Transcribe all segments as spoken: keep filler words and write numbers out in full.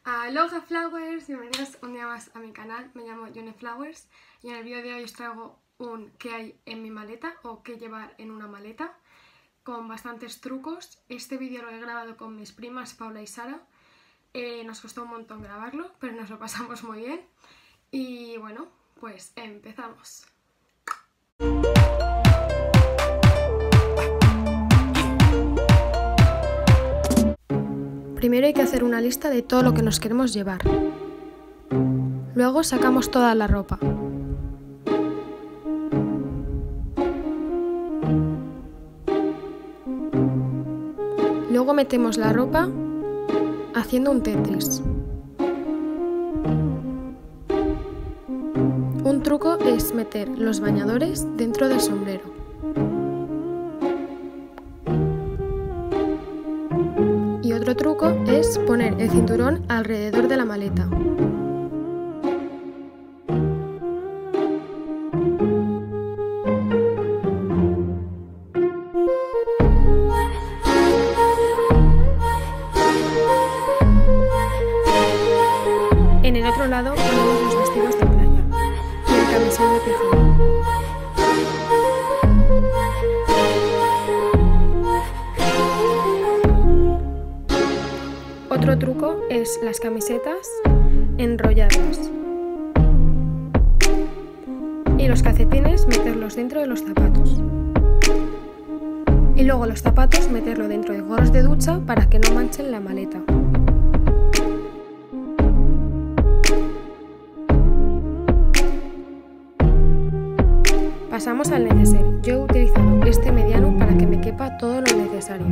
Aloha Flowers, bienvenidos un día más a mi canal. Me llamo Yone Flowers y en el vídeo de hoy os traigo un qué hay en mi maleta o qué llevar en una maleta con bastantes trucos. Este vídeo lo he grabado con mis primas Paula y Sara. Eh, nos costó un montón grabarlo, pero nos lo pasamos muy bien. Y bueno, pues empezamos. Primero hay que hacer una lista de todo lo que nos queremos llevar. Luego sacamos toda la ropa. Luego metemos la ropa haciendo un Tetris. Un truco es meter los bañadores dentro del sombrero. Y otro truco es poner el cinturón alrededor de la maleta. En el otro lado ponemos los vestidos de playa y el camisón de pijama. Otro truco es las camisetas, enrollarlas. Y los calcetines meterlos dentro de los zapatos. Y luego los zapatos meterlo dentro de gorros de ducha para que no manchen la maleta. Pasamos al neceser. Yo he utilizado este mediano para que me quepa todo lo necesario.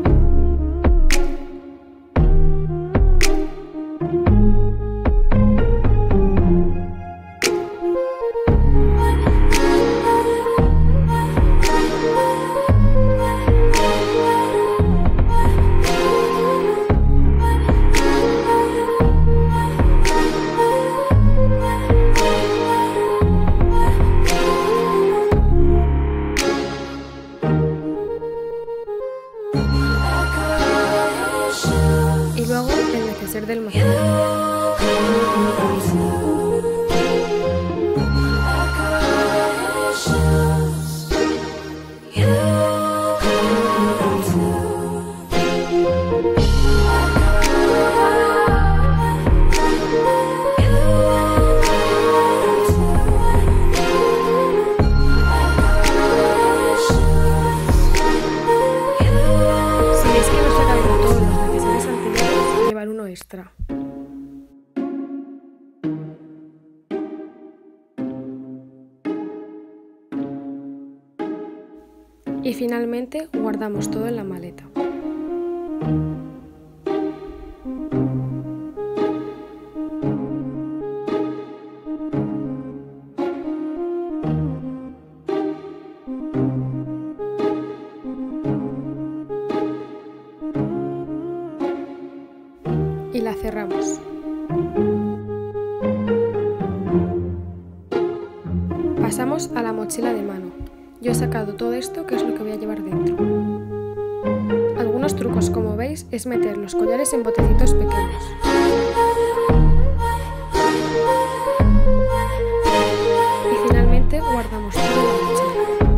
Y luego el neceser del matrimonio. Uno extra. Y finalmente guardamos todo en la maleta. Y la cerramos. Pasamos a la mochila de mano. Yo he sacado todo esto, que es lo que voy a llevar dentro. Algunos trucos, como veis, es meter los collares en botecitos pequeños. Y finalmente guardamos todo en la mochila.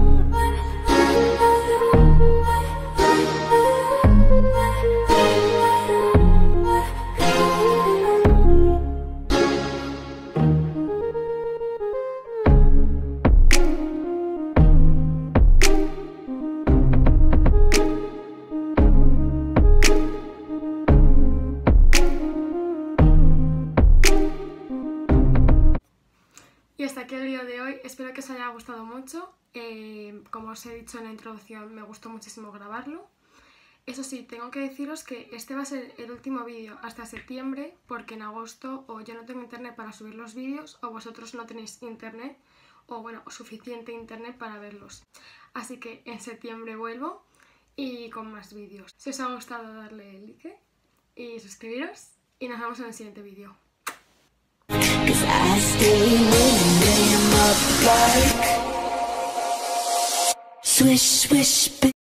Y hasta aquí el vídeo de hoy, espero que os haya gustado mucho. Eh, como os he dicho en la introducción, me gustó muchísimo grabarlo. Eso sí, tengo que deciros que este va a ser el último vídeo hasta septiembre, porque en agosto o yo no tengo internet para subir los vídeos, o vosotros no tenéis internet, o bueno, suficiente internet para verlos. Así que en septiembre vuelvo y con más vídeos. Si os ha gustado, darle like y suscribiros, y nos vemos en el siguiente vídeo. Swish, swish,